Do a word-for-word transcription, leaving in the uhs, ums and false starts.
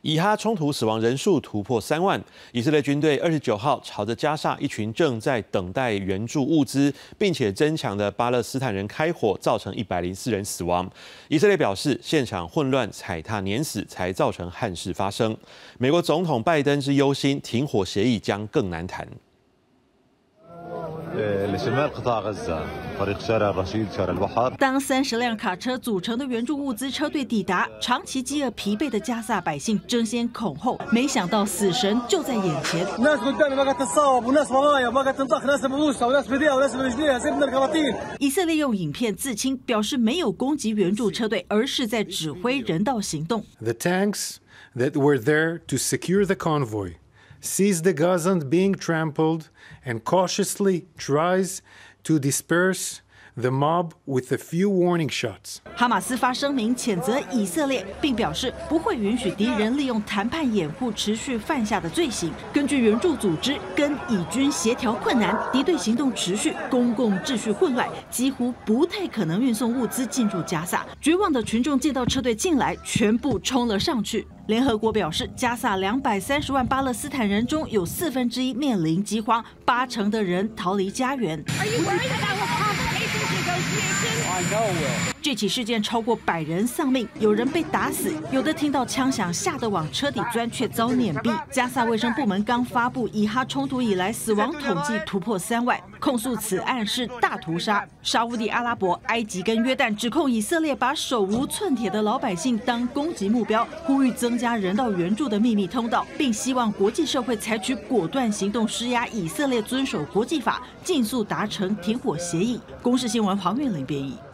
以哈冲突死亡人数突破三万，以色列军队二十九号朝着加沙一群正在等待援助物资并且增强的巴勒斯坦人开火，造成一百零四人死亡。以色列表示，现场混乱、踩踏、碾死才造成憾事发生。美国总统拜登之忧心，停火协议将更难谈。 当三十辆卡车组成的援助物资车队抵达，长期饥饿疲惫的加萨百姓争先恐后，没想到死神就在眼前。以色列用影片自清，表示没有攻击援助车队，而是在指挥人道行动。 The tanks that were there to secure the convoy sees the Gazans being trampled and cautiously tries to disperse the mob with a few warning shots. 哈马斯发声明谴责以色列，并表示不会允许敌人利用谈判掩护持续犯下的罪行。根据援助组织跟以军协调困难，敌对行动持续，公共秩序混乱，几乎不太可能运送物资进入加萨。绝望的群众见到车队进来，全部冲了上去。 联合国表示，加萨两百三十万巴勒斯坦人中有四分之一面临饥荒，八成的人逃离家园。这起事件超过百人丧命，有人被打死，有的听到枪响吓得往车底钻，却遭碾毙。加萨卫生部门刚发布以哈冲突以来死亡统计突破三万，控诉此案是大屠杀。沙烏地阿拉伯、埃及跟约旦指控以色列把手无寸铁的老百姓当攻击目标，呼吁增加人道援助的秘密通道，并希望国际社会采取果断行动施压以色列遵守国际法，尽速达成停火协议。公视新闻黄韵玲编译。